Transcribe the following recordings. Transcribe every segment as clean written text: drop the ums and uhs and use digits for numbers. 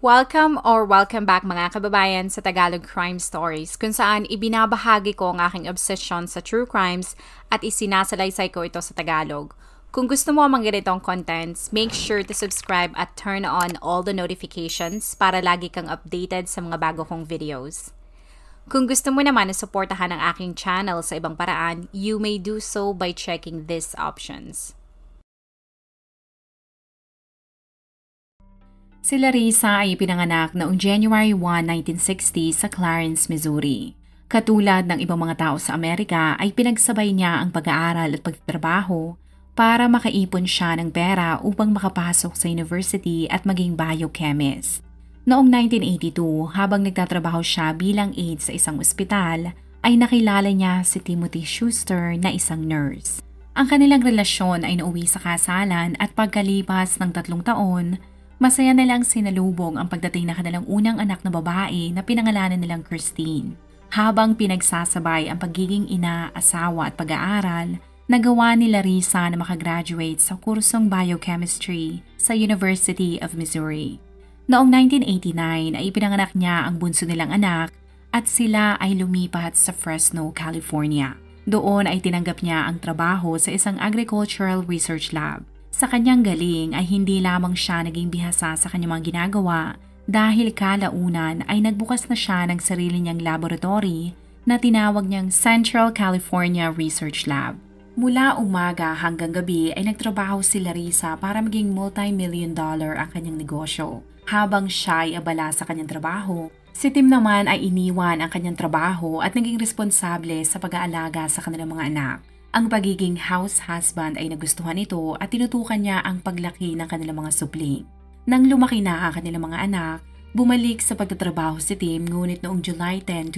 Welcome back mga kababayan sa Tagalog Crime Stories, kung saan ibinabahagi ko ang aking obsession sa true crimes at isinasalaysay ko ito sa Tagalog. Kung gusto mo ang mga ganitong contents, make sure to subscribe at turn on all the notifications para lagi kang updated sa mga bago kong videos. Kung gusto mo naman na suportahan ang aking channel sa ibang paraan, you may do so by checking these options. Si Larissa ay ipinanganak noong January 1, 1960 sa Clarence, Missouri. Katulad ng ibang mga tao sa Amerika ay pinagsabay niya ang pag-aaral at pagtatrabaho para makaipon siya ng pera upang makapasok sa university at maging biochemist. Noong 1982, habang nagtatrabaho siya bilang aide sa isang ospital, ay nakilala niya si Timothy Schuster na isang nurse. Ang kanilang relasyon ay nauwi sa kasalan at pagkalipas ng 3 taon, masaya nilang sinalubong ang pagdating na kanilang unang anak na babae na pinangalanan nilang Christine. Habang pinagsasabay ang pagiging ina, asawa at pag-aaral, nagawa ni Larissa na makagraduate sa kursong biochemistry sa University of Missouri. Noong 1989 ay ipinanganak niya ang bunso nilang anak at sila ay lumipat sa Fresno, California. Doon ay tinanggap niya ang trabaho sa isang agricultural research lab. Sa kanyang galing ay hindi lamang siya naging bihasa sa kanyang mga ginagawa dahil kalaunan ay nagbukas na siya ng sarili niyang laboratory na tinawag niyang Central California Research Lab. Mula umaga hanggang gabi ay nagtrabaho si Larissa para maging multi-million-dollar ang kanyang negosyo. Habang siya ay abala sa kanyang trabaho, si Tim naman ay iniwan ang kanyang trabaho at naging responsable sa pag-aalaga sa kanilang mga anak. Ang pagiging house husband ay nagustuhan ito at tinutukan niya ang paglaki ng kanilang mga supling. Nang lumaki na ang kanilang mga anak, bumalik sa pagtatrabaho si Tim ngunit noong July 10,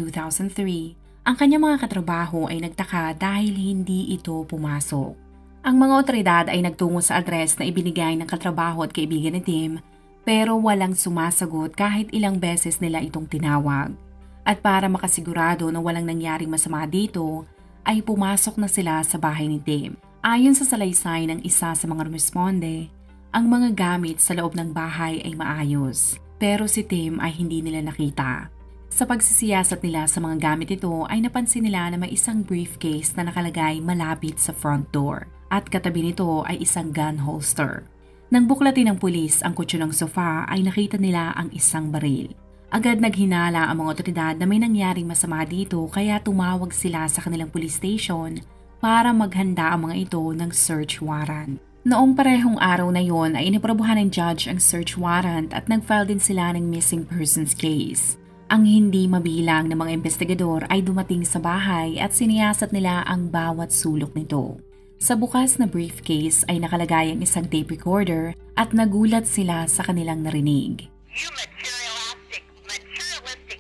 2003, ang kanyang mga katrabaho ay nagtaka dahil hindi ito pumasok. Ang mga otoridad ay nagtungo sa address na ibinigay ng katrabaho at kaibigan ni Tim pero walang sumasagot kahit ilang beses nila itong tinawag. At para makasigurado na walang nangyaring masama dito, ay pumasok na sila sa bahay ni Tim. Ayon sa salaysay ng isa sa mga rumisponde, ang mga gamit sa loob ng bahay ay maayos, pero si Tim ay hindi nila nakita. Sa pagsisiyasat nila sa mga gamit ito ay napansin nila na may isang briefcase na nakalagay malapit sa front door at katabi nito ay isang gun holster. Nang buklatin ng pulis ang kutso ng sofa ay nakita nila ang isang baril. Agad naghinala ang mga otoridad na may nangyaring masama dito kaya tumawag sila sa kanilang police station para maghanda ang mga ito ng search warrant. Noong parehong araw na yon ay iniprobuhan ng judge ang search warrant at nag-file din sila ng missing persons case. Ang hindi mabilang ng mga investigador ay dumating sa bahay at siniyasat nila ang bawat sulok nito. Sa bukas na briefcase ay nakalagay ang isang tape recorder at nagulat sila sa kanilang narinig. You materialistic bastard.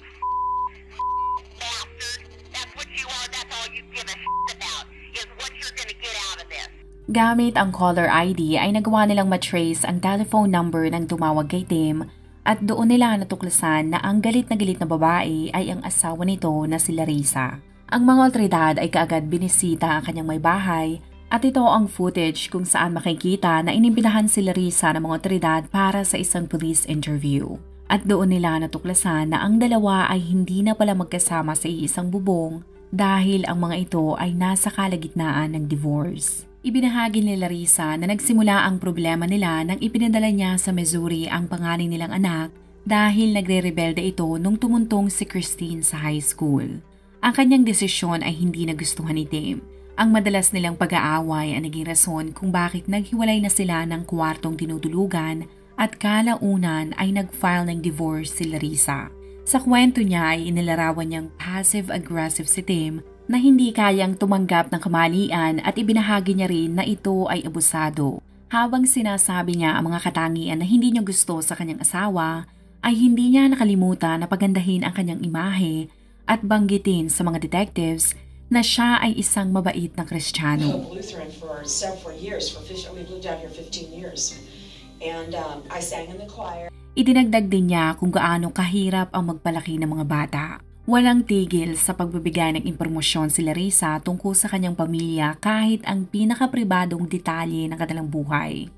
That's what you are. That's all you give a about is what you're gonna get out of this. Gamit ang caller ID ay nagawa nilang matrace ang telephone number ng tumawag kay Tim at doon nila natuklasan na ang galit na babae ay ang asawa nito na si Larissa. Ang mga otoridad ay kaagad binisita ang kanyang may bahay at ito ang footage kung saan makikita na inimbitahan si Larissa ng mga otoridad para sa isang police interview. At doon nila natuklasan na ang dalawa ay hindi na pala magkasama sa iisang bubong dahil ang mga ito ay nasa kalagitnaan ng divorce. Ibinahagi ni Larissa na nagsimula ang problema nila nang ipinadala niya sa Missouri ang pangalan nilang anak dahil nagre-rebelde ito nung tumuntong si Christine sa high school. Ang kanyang desisyon ay hindi nagustuhan ni Tim. Ang madalas nilang pag-aaway ang naging rason kung bakit naghiwalay na sila ng kwartong tinutulugan at kalaunan ay nag-file ng divorce si Larissa. Sa kwento niya ay inilarawan niyang passive-aggressive si Tim na hindi kayang tumanggap ng kamalian at ibinahagi niya rin na ito ay abusado. Habang sinasabi niya ang mga katangian na hindi niya gusto sa kanyang asawa, ay hindi niya nakalimutan na pagandahin ang kanyang imahe at banggitin sa mga detectives na siya ay isang mabait na Kristiyano. Lutheran for several years. We've lived out here 15 years. And I sang in the choir. Idinagdag din niya kung gaano kahirap ang magpalaki ng mga bata. Walang tigil sa pagbibigay ng impormasyon si Larissa tungkol sa kanyang pamilya kahit ang pinakapribadong detalye ng kanilang buhay.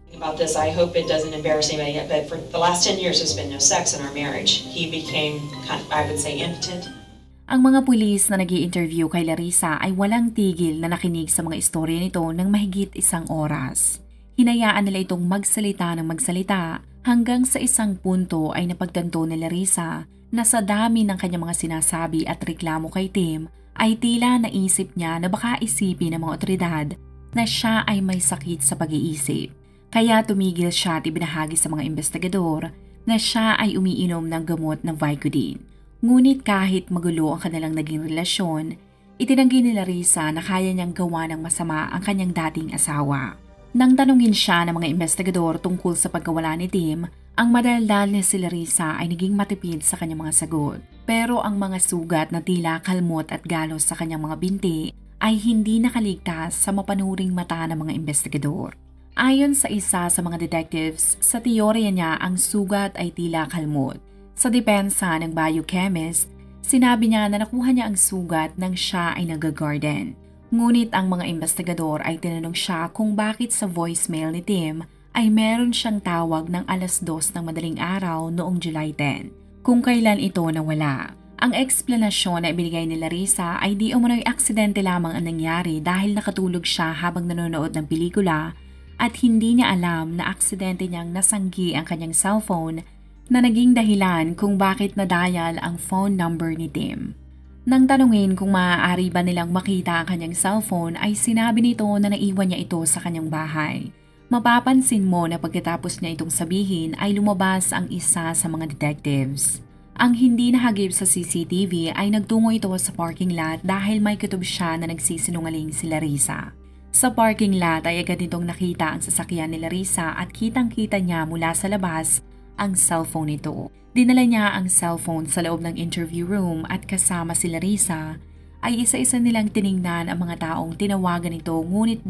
About this, I hope it doesn't embarrass anybody yet, but for the last 10 years, there's been no sex in our marriage. He became, I would say, impotent. Ang mga pulis na nag-i-interview kay Larissa ay walang tigil na nakinig sa mga istorya nito ng mahigit 1 oras. Hinayaan nila itong magsalita ng magsalita hanggang sa isang punto ay napagtanto ni Larissa na sa dami ng kanyang mga sinasabi at reklamo kay Tim ay tila naisip niya na baka isipin ng mga otoridad na siya ay may sakit sa pag-iisip. Kaya tumigil siya at ibinahagi sa mga investigador na siya ay umiinom ng gamot ng Vicodin. Ngunit kahit magulo ang kanilang naging relasyon, itinanggi ni Larissa na kaya niyang gawa ng masama ang kanyang dating asawa. Nang tanungin siya ng mga investigador tungkol sa pagkawala ni Tim, ang madaldal ni si Larissa ay naging matipid sa kanyang mga sagot. Pero ang mga sugat na tila kalmot at galos sa kanyang mga binti ay hindi nakaligtas sa mapanuring mata ng mga investigador. Ayon sa isa sa mga detectives, sa teorya niya ang sugat ay tila kalmot. Sa depensa ng biochemist, sinabi niya na nakuha niya ang sugat nang siya ay nag-garden. Ngunit ang mga investigador ay tinanong siya kung bakit sa voicemail ni Tim ay meron siyang tawag ng 2:00 ng madaling araw noong July 10, kung kailan ito nawala. Ang eksplanasyon na ibinigay ni Larissa ay di umano'y aksidente lamang ang nangyari dahil nakatulog siya habang nanonood ng pelikula at hindi niya alam na aksidente niyang nasanggi ang kanyang cellphone na naging dahilan kung bakit na-dial ang phone number ni Tim. Nang tanungin kung maaari ba nilang makita ang kanyang cellphone ay sinabi nito na naiwan niya ito sa kanyang bahay. Mapapansin mo na pagkatapos niya itong sabihin ay lumabas ang isa sa mga detectives. Ang hindi nahagip sa CCTV ay nagtungo ito sa parking lot dahil may kutob siya na nagsisinungaling si Larissa. Sa parking lot ay agad nitong nakita ang sasakyan ni Larissa at kitang-kita niya mula sa labas ang cellphone nito. Dinala niya ang cellphone sa loob ng interview room at kasama si Larissa ay isa-isa nilang tiningnan ang mga taong tinawagan nito ngunit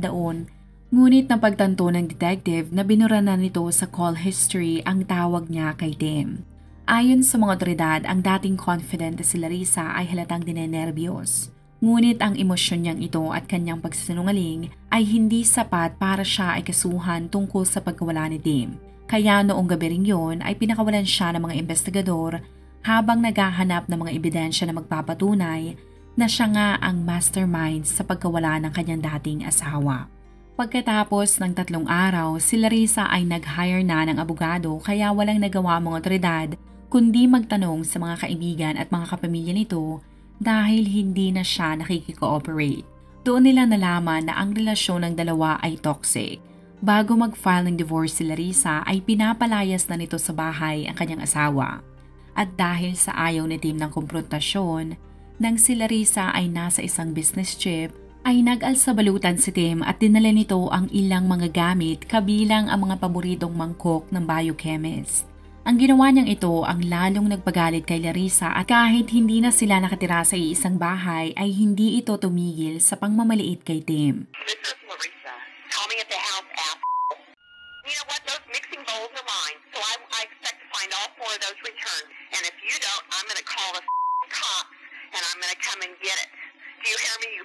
napagtanto ng detective na binura na nito sa call history ang tawag niya kay Tim. Ayon sa mga otoridad, ang dating confident na si Larissa ay halatang dinenerbiyos. Ngunit ang emosyon niyang ito at kanyang pagsisinungaling ay hindi sapat para siya ay kasuhan tungkol sa pagkawala ni Tim. Kaya noong gabi ring yun ay pinakawalan siya ng mga investigador habang naghahanap ng mga ebidensya na magpapatunay na siya nga ang mastermind sa pagkawala ng kanyang dating asawa. Pagkatapos ng 3 araw, si Larissa ay nag-hire na ng abogado kaya walang nagawa ang mga otoridad kundi magtanong sa mga kaibigan at mga kapamilya nito dahil hindi na siya nakikikooperate. Doon nila nalaman na ang relasyon ng dalawa ay toxic. Bago mag-file ng divorce si Larissa ay pinapalayas na nito sa bahay ang kanyang asawa. At dahil sa ayaw ni Tim ng komprontasyon, nang si Larissa ay nasa isang business trip, ay nag-alsabalutan si Tim at dinala nito ang ilang mga gamit kabilang ang mga paboritong mangkok ng biochemist. Ang ginawa niyang ito ang lalong nagpagalit kay Larissa at kahit hindi na sila nakatira sa iisang bahay ay hindi ito tumigil sa pangmamaliit kay Tim. This is Larissa. Call me at the house, ass. You know what? Those mixing bowls are mine, so I expect to find all 4 of those returned. And if you don't, I'm going to call the cops and I'm going to come and get it. Do you hear me, you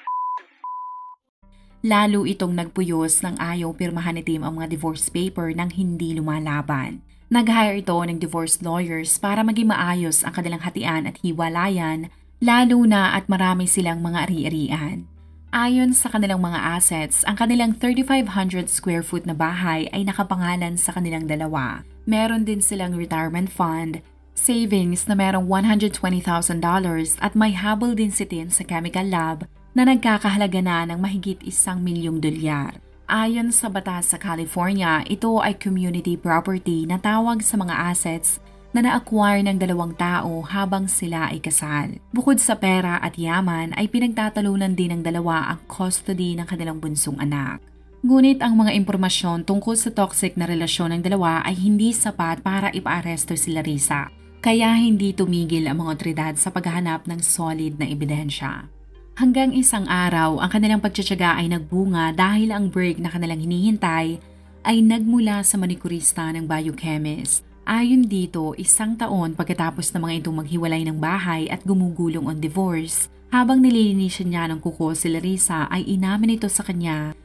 Lalo itong nagpuyos ng ayaw pirmahan ni Tim ang mga divorce paper nang hindi lumalaban. Nag-hire ito ng divorce lawyers para maging maayos ang kanilang hatian at hiwalayan, lalo na at marami silang mga ari-arian. Ayon sa kanilang mga assets, ang kanilang 3,500 square foot na bahay ay nakapangalan sa kanilang dalawa. Meron din silang retirement fund, savings na merong $120,000 at may habol din si Tim sa chemical lab na nagkakahalaga na ng mahigit $1 milyong. Ayon sa batas sa California, ito ay community property na tawag sa mga assets na na-acquire ng 2 tao habang sila ay kasal. Bukod sa pera at yaman ay pinagtatalunan din ng dalawa ang custody ng kanilang bunsong anak. Ngunit ang mga impormasyon tungkol sa toxic na relasyon ng dalawa ay hindi sapat para ipaaresto si Larissa, kaya hindi tumigil ang mga otoridad sa paghahanap ng solid na ebidensya. Hanggang isang araw, ang kanilang pagtsatsaga ay nagbunga dahil ang break na kanilang hinihintay ay nagmula sa manikurista ng biochemist. Ayon dito, 1 taon pagkatapos ng mga itong maghiwalay ng bahay at gumugulong on divorce, habang nililinisan niya ng kuko si Larissa ay inamin ito sa kanya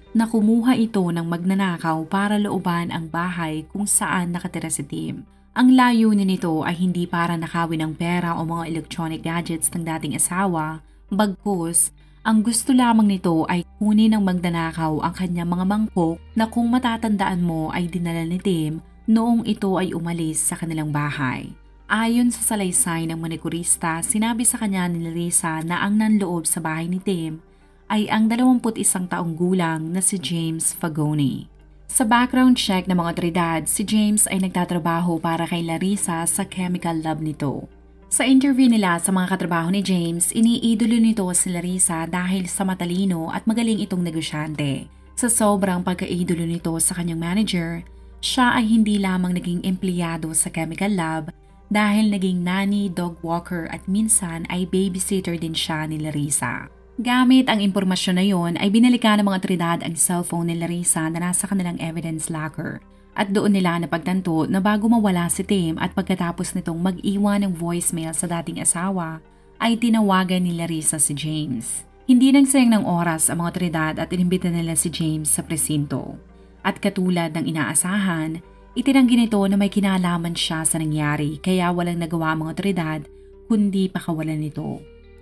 na kumuha ito ng magnanakaw para looban ang bahay kung saan nakatira si Tim. Ang layunin nito ay hindi para nakawin ng pera o mga electronic gadgets ng dating asawa, bagkus ang gusto lamang nito ay kunin ng magnanakaw ang kanyang mga mangkok na kung matatandaan mo ay dinala ni Tim noong ito ay umalis sa kanilang bahay. Ayon sa salaysay ng manikurista, sinabi sa kanya ni Larissa na ang nanloob sa bahay ni Tim ay ang 21 taong gulang na si James Fagone. Sa background check ng mga otoridad, si James ay nagtatrabaho para kay Larissa sa chemical lab nito. Sa interview nila sa mga katrabaho ni James, iniidolo nito si Larissa dahil sa matalino at magaling itong negosyante. Sa sobrang pagkaidolo nito sa kanyang manager, siya ay hindi lamang naging empleyado sa chemical lab dahil naging nanny, dog walker at minsan ay babysitter din siya ni Larissa. Gamit ang impormasyon na yon ay binalikan ng mga otoridad ang cellphone ni Larissa na nasa kanilang evidence locker at doon nila napagtanto na bago mawala si Tim at pagkatapos nitong mag-iwan ng voicemail sa dating asawa ay tinawagan ni Larissa si James. Hindi nagsayang ng oras ang mga otoridad at inimbita nila si James sa presinto. At katulad ng inaasahan, itinanggi nito na may kinalaman siya sa nangyari kaya walang nagawa ang mga otoridad kundi pakawalan nito.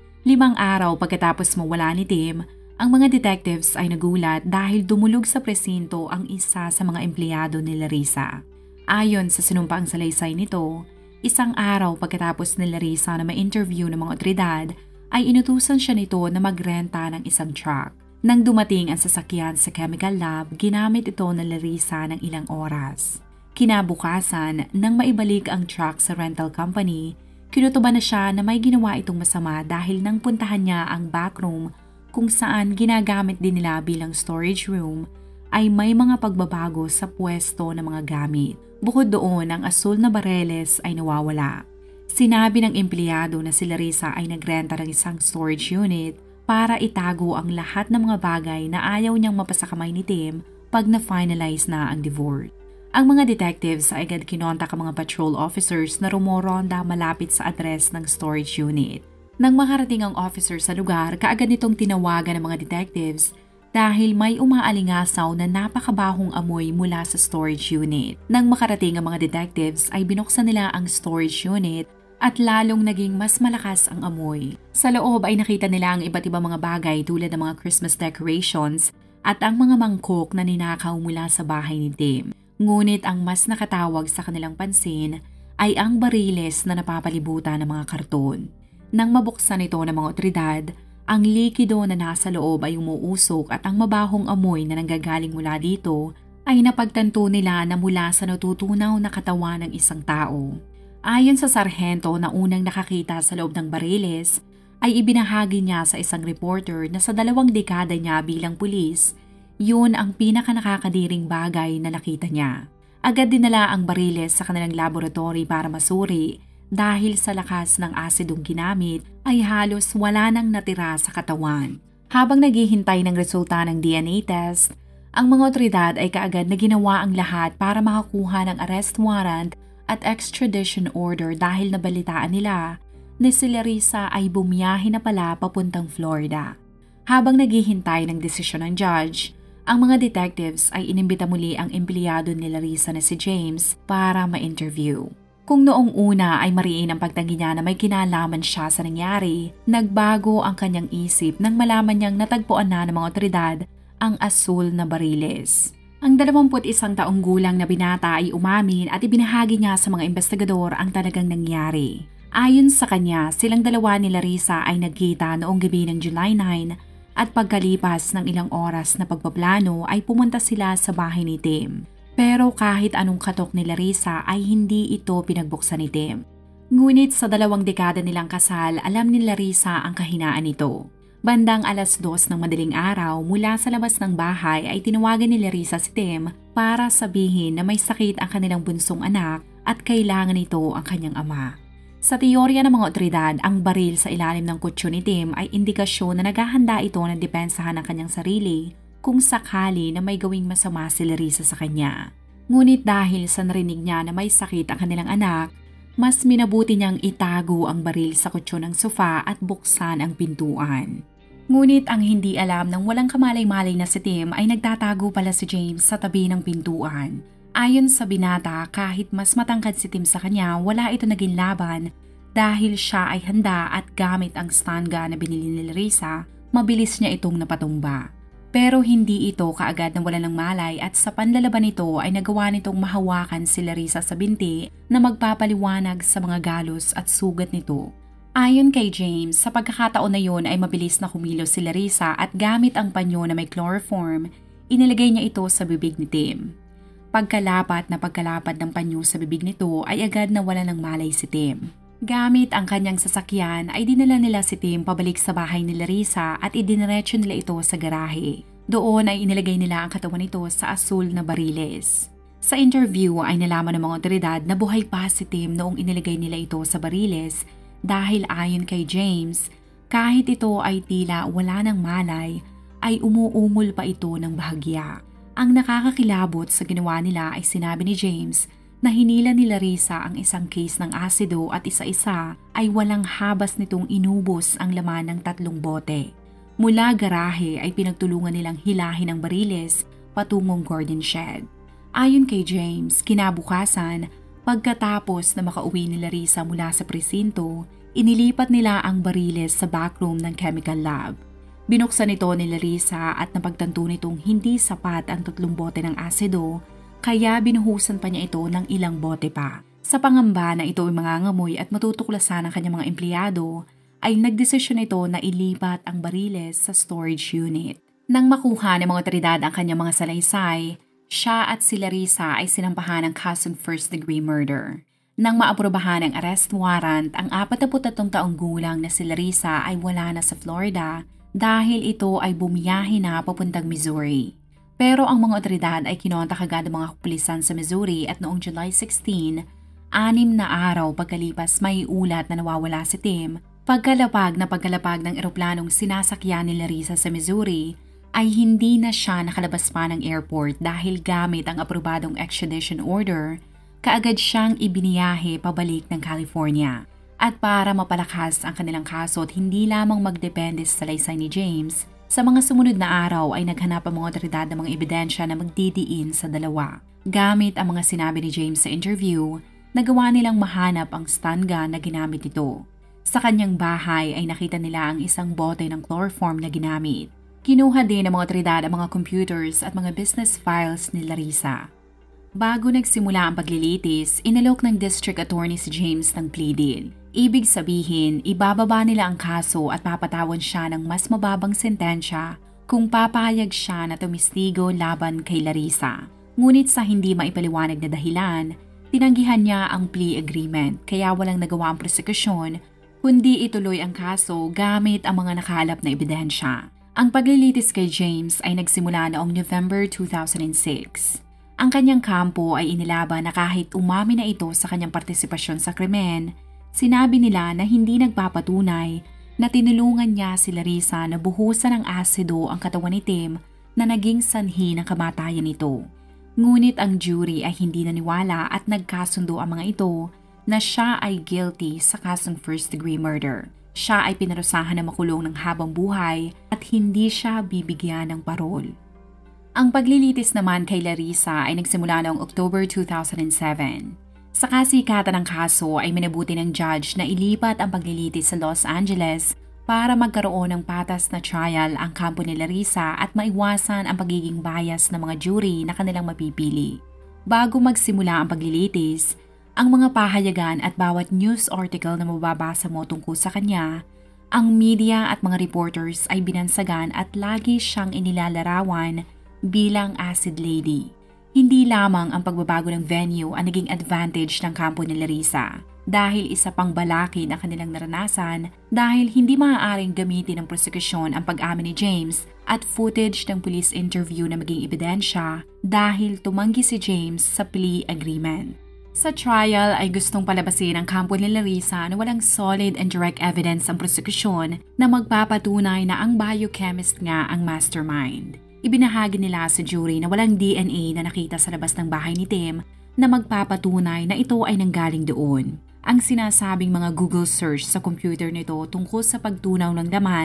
5 araw pagkatapos mawala ni Tim, ang mga detectives ay nagulat dahil dumulog sa presinto ang isa sa mga empleyado ni Larissa. Ayon sa sinumpaang salaysay nito, 1 araw pagkatapos ni Larissa na ma-interview ng mga otoridad, ay inutusan siya nito na magrenta ng isang truck. Nang dumating ang sasakyan sa chemical lab, ginamit ito ng Larissa ng ilang oras. Kinabukasan, nang maibalik ang truck sa rental company, kinutuban na siya na may ginawa itong masama dahil nang puntahan niya ang backroom kung saan ginagamit din nila bilang storage room ay may mga pagbabago sa pwesto ng mga gamit. Bukod doon, ang asul na bareles ay nawawala. Sinabi ng empleyado na si Larissa ay nagrenta ng isang storage unit para itago ang lahat ng mga bagay na ayaw niyang mapasakamay ni Tim pag na-finalize na ang divorce. Ang mga detectives ay agad kinontak ang mga patrol officers na rumoronda malapit sa address ng storage unit. Nang makarating ang officer sa lugar, kaagad nitong tinawagan ng mga detectives dahil may umaalingasaw na napakabahong amoy mula sa storage unit. Nang makarating ang mga detectives ay binuksan nila ang storage unit at lalong naging mas malakas ang amoy. Sa loob ay nakita nila ang iba't ibang mga bagay tulad ng mga Christmas decorations at ang mga mangkok na ninakaw mula sa bahay ni Tim. Ngunit ang mas nakatawag sa kanilang pansin ay ang bariles na napapalibutan ng mga karton. Nang mabuksan ito ng mga otoridad, ang likido na nasa loob ay umuusok at ang mabahong amoy na nanggagaling mula dito ay napagtanto nila na mula sa natutunaw na katawan ng isang tao. Ayon sa sarhento na unang nakakita sa loob ng bariles, ay ibinahagi niya sa isang reporter na sa 2 dekada niya bilang pulis, yun ang pinakanakakadiring bagay na nakita niya. Agad dinala ang bariles sa kanilang laboratory para masuri dahil sa lakas ng asidong ginamit ay halos wala nang natira sa katawan. Habang naghihintay ng resulta ng DNA test, ang mga otoridad ay kaagad na ginawa ang lahat para makakuha ng arrest warrant at extradition order dahil nabalitaan nila na si Larissa ay bumiyahe na pala papuntang Florida. Habang naghihintay ng desisyon ng judge, ang mga detectives ay inimbita muli ang empleyado ni Larissa na si James para ma-interview. Kung noong una ay mariin ang pagtanggi niya na may kinalaman siya sa nangyari, nagbago ang kanyang isip nang malaman niyang natagpuan na ng mga otoridad ang asul na bariles. Ang 21 taong gulang na binata ay umamin at ibinahagi niya sa mga investigador ang talagang nangyari. Ayon sa kanya, silang dalawa ni Larissa ay nagkita noong gabi ng July 9 at pagkalipas ng ilang oras na pagpaplano ay pumunta sila sa bahay ni Tim. Pero kahit anong katok ni Larissa ay hindi ito pinagbuksan ni Tim. Ngunit sa 2 dekada nilang kasal, alam ni Larissa ang kahinaan nito. Bandang 2:00 ng madaling araw mula sa labas ng bahay ay tinawagan ni Larissa si Tim para sabihin na may sakit ang kanilang bunsong anak at kailangan nito ang kanyang ama. Sa teorya ng mga otoridad, ang baril sa ilalim ng kutso ni Tim ay indikasyon na naghahanda ito na depensahan ang kanyang sarili kung sakali na may gawing masama si Larissa sa kanya. Ngunit dahil sa narinig niya na may sakit ang kanilang anak, mas minabuti niyang itago ang baril sa kutso ng sofa at buksan ang pintuan. Ngunit ang hindi alam ng walang kamalay-malay na si Tim ay nagtatago pala si James sa tabi ng pintuan. Ayon sa binata, kahit mas matangkad si Tim sa kanya, wala ito naging laban dahil siya ay handa at gamit ang stun gun na binili ni Larissa, mabilis niya itong napatumba. Pero hindi ito kaagad na wala ng malay at sa panlalaban nito ay nagawa nitong mahawakan si Larissa sa binti na magpapaliwanag sa mga galos at sugat nito. Ayon kay James, sa pagkakataon na yun ay mabilis na kumilos si Larissa at gamit ang panyo na may chloroform, inilagay niya ito sa bibig ni Tim. Pagkalapat ng panyo sa bibig nito ay agad na wala ng malay si Tim. Gamit ang kanyang sasakyan ay dinala nila si Tim pabalik sa bahay ni Larissa at idiniretso nila ito sa garahe. Doon ay inilagay nila ang katawan nito sa asul na bariles. Sa interview ay nalaman ng mga otoridad na buhay pa si Tim noong inilagay nila ito sa bariles dahil ayon kay James, kahit ito ay tila wala ng malay, ay umuungol pa ito ng bahagya. Ang nakakakilabot sa ginawa nila ay sinabi ni James na hinila ni Larissa ang isang case ng asido at isa-isa ay walang habas nitong inubos ang laman ng 3 bote. Mula garahe ay pinagtulungan nilang hilahin ang bariles patungong garden shed. Ayon kay James, kinabukasan, pagkatapos na makauwi ni Larissa mula sa presinto, inilipat nila ang bariles sa backroom ng chemical lab. Binuksan ito ni Larissa at napagtanto nitong hindi sapat ang 3 bote ng asido, kaya binuhusan pa niya ito ng ilang bote pa. Sa pangamba na ito ay mangangamoy at matutuklasan ng kanyang mga empleyado, ay nagdesisyon ito na ilipat ang bariles sa storage unit. Nang makuha ng mga otoridad ang kanyang mga salaysay, siya at si Larissa ay sinampahan ng kasong first-degree murder. Nang maaprobahan ang arrest warrant, ang 43 taong gulang na si Larissa ay wala na sa Florida dahil ito ay bumiyahe na papuntang Missouri. Pero ang mga otoridad ay kinontak agad ang mga kapulisan sa Missouri at noong July 16, 6 na araw pagkalipas may ulat na nawawala si Tim. Pagkalapag ng eroplanong sinasakyan ni Larissa sa Missouri, ay hindi na siya nakalabas pa ng airport dahil gamit ang aprobadong extradition order, kaagad siyang ibiniyahe pabalik ng California. At para mapalakas ang kanilang kaso at hindi lamang magdepende sa salaysay ni James, sa mga sumunod na araw ay naghanap ang mga otoridad ng mga ebidensya na magdidiin sa dalawa. Gamit ang mga sinabi ni James sa interview, nagawa nilang mahanap ang stun gun na ginamit nito. Sa kanyang bahay ay nakita nila ang isang bote ng chloroform na ginamit. Kinuha din ng mga otoridad ang mga computers at mga business files ni Larissa. Bago nagsimula ang paglilitis, inalok ng District Attorney si James ng plea deal. Ibig sabihin, ibababa nila ang kaso at papatawan siya ng mas mababang sentensya kung papayag siya na tumistigo laban kay Larissa. Ngunit sa hindi maipaliwanag na dahilan, tinanggihan niya ang plea agreement kaya walang nagawa ang prosekusyon kundi ituloy ang kaso gamit ang mga nakahalap na ebidensya. Ang paglilitis kay James ay nagsimula noong November 2006. Ang kanyang kampo ay inilaban na kahit umamin na ito sa kanyang partisipasyon sa krimen, sinabi nila na hindi nagpapatunay na tinulungan niya si Larissa na buhusan ng asido ang katawan ni Tim na naging sanhi ng kamatayan nito. Ngunit ang jury ay hindi naniwala at nagkasundo ang mga ito na siya ay guilty sa kasong first-degree murder. Siya ay pinarusahan na makulong ng habang buhay at hindi siya bibigyan ng parol. Ang paglilitis naman kay Larissa ay nagsimula noong October 2007. Sa kasikatan ng kaso ay minabuti ng judge na ilipat ang paglilitis sa Los Angeles para magkaroon ng patas na trial ang kampo ni Larissa at maiwasan ang pagiging bias ng mga jury na kanilang mapipili. Bago magsimula ang paglilitis, ang mga pahayagan at bawat news article na mababasa mo tungkol sa kanya, ang media at mga reporters ay binansagan at lagi siyang inilalarawan bilang acid lady. Hindi lamang ang pagbabago ng venue ang naging advantage ng kampo ni Larissa dahil isa pang balakid ang kanilang naranasan dahil hindi maaaring gamitin ng prosekusyon ang pag-amin ni James at footage ng police interview na maging ebidensya dahil tumanggi si James sa plea agreement. Sa trial ay gustong palabasin ang kampo ni Larissa na walang solid and direct evidence ang prosekusyon na magpapatunay na ang biochemist nga ang mastermind. Ibinahagi nila sa jury na walang DNA na nakita sa labas ng bahay ni Tim na magpapatunay na ito ay nanggaling doon. Ang sinasabing mga Google search sa computer nito tungkol sa pagtunaw ng laman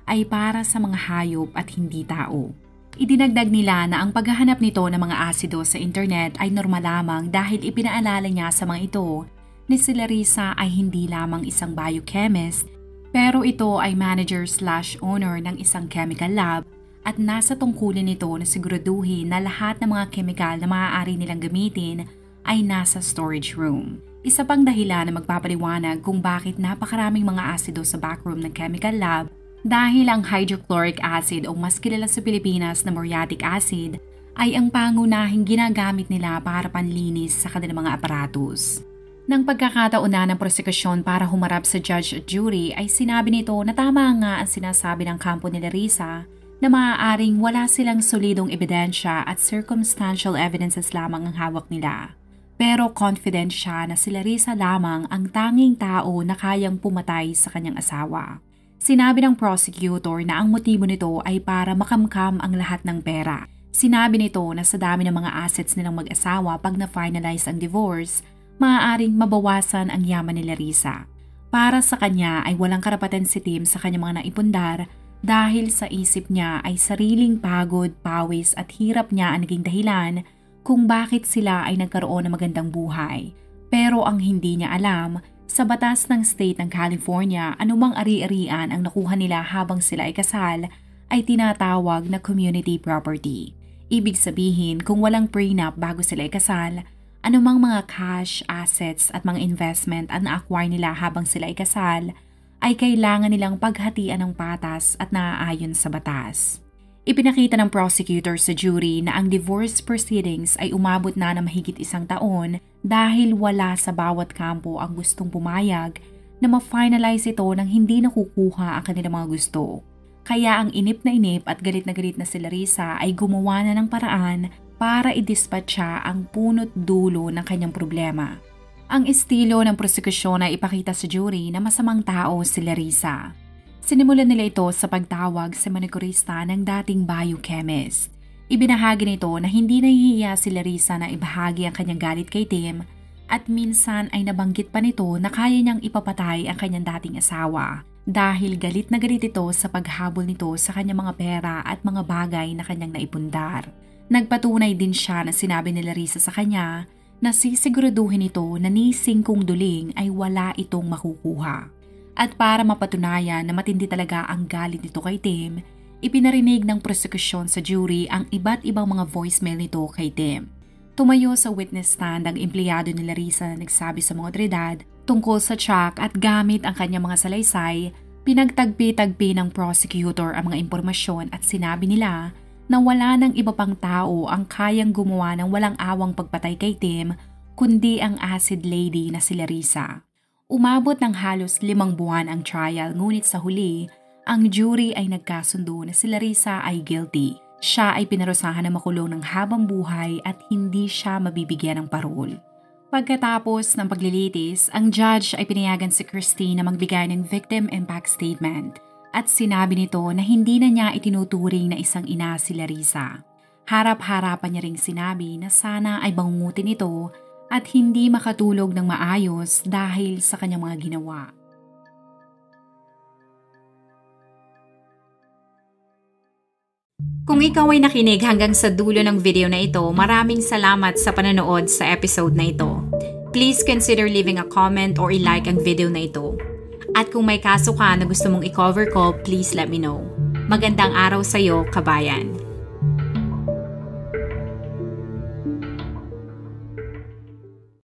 ay para sa mga hayop at hindi tao. Idinagdag nila na ang paghahanap nito ng mga asido sa internet ay normal lamang dahil ipinaalala niya sa mga ito na si Larissa ay hindi lamang isang biochemist pero ito ay manager/owner ng isang chemical lab at nasa tungkulin nito na siguraduhin na lahat ng mga chemical na maaari nilang gamitin ay nasa storage room. Isa pang dahilan na magpapaliwanag kung bakit napakaraming mga asido sa backroom ng chemical lab dahil ang hydrochloric acid o mas kilala sa Pilipinas na muriatic acid ay ang pangunahing ginagamit nila para panlinis sa kanilang mga aparatus. Nang pagkakataon na ng prosekusyon para humarap sa judge at jury ay sinabi nito na tama nga ang sinasabi ng kampo ni Larissa na maaaring wala silang solidong ebidensya at circumstantial evidences lamang ang hawak nila. Pero confident siya na si Larissa lamang ang tanging tao na kayang pumatay sa kanyang asawa. Sinabi ng prosecutor na ang motibo nito ay para makamkam ang lahat ng pera. Sinabi nito na sa dami ng mga assets nilang mag-asawa pag na-finalize ang divorce, maaaring mabawasan ang yaman ni Larissa. Para sa kanya ay walang karapatan si Tim sa kanyang mga naipundar dahil sa isip niya ay sariling pagod, pawis at hirap niya ang naging dahilan kung bakit sila ay nagkaroon ng magandang buhay. Pero ang hindi niya alam, sa batas ng state ng California, anumang ari-arian ang nakuha nila habang sila ay kasal ay tinatawag na community property. Ibig sabihin kung walang prenup bago sila ay kasal, anumang mga cash, assets at mga investment ang na-acquire nila habang sila ay kasal ay kailangan nilang paghatian ng patas at naaayon sa batas. Ipinakita ng prosecutor sa jury na ang divorce proceedings ay umabot na mahigit 1 taon dahil wala sa bawat kampo ang gustong pumayag na ma-finalize ito nang hindi nakukuha ang kanilang mga gusto. Kaya ang inip at galit na si Larissa ay gumawa na ng paraan para i-dispatcha ang punot dulo ng kanyang problema. Ang estilo ng prosekusyon ay ipakita sa jury na masamang tao si Larissa. Sinimulan nila ito sa pagtawag sa manicurista ng dating biochemist. Ibinahagi nito na hindi nahihiya si Larissa na ibahagi ang kanyang galit kay Tim at minsan ay nabanggit pa nito na kaya niyang ipapatay ang kanyang dating asawa dahil galit na galit ito sa paghabol nito sa kanyang mga pera at mga bagay na kanyang naipundar. Nagpatunay din siya na sinabi ni Larissa sa kanya na sisiguraduhin ito na ni Singkong Duling ay wala itong makukuha. At para mapatunayan na matindi talaga ang galit nito kay Tim, ipinarinig ng prosekusyon sa jury ang iba't ibang mga voicemail nito kay Tim. Tumayo sa witness stand ang empleyado ni Larissa na nagsabi sa mga otoridad tungkol sa track at gamit ang kanyang mga salaysay, pinagtagpi-tagpi ng prosecutor ang mga impormasyon at sinabi nila na wala ng iba pang tao ang kayang gumawa ng walang awang pagpatay kay Tim kundi ang acid lady na si Larissa. Umabot ng halos 5 buwan ang trial ngunit sa huli, ang jury ay nagkasundo na si Larissa ay guilty. Siya ay pinarusahan na makulong ng habang buhay at hindi siya mabibigyan ng parol. Pagkatapos ng paglilitis, ang judge ay pinayagan si Christine na magbigay ng victim impact statement. At sinabi nito na hindi na niya itinuturing na isang ina si Larissa. Harap-harapan niya ring sinabi na sana ay bangungutin ito at hindi makatulog ng maayos dahil sa kanyang mga ginawa. Kung ikaw ay nakinig hanggang sa dulo ng video na ito, maraming salamat sa panonood sa episode na ito. Please consider leaving a comment or i-like ang video na ito. At kung may kaso ka na gusto mong i-cover ko, please let me know. Magandang araw sa'yo, kabayan.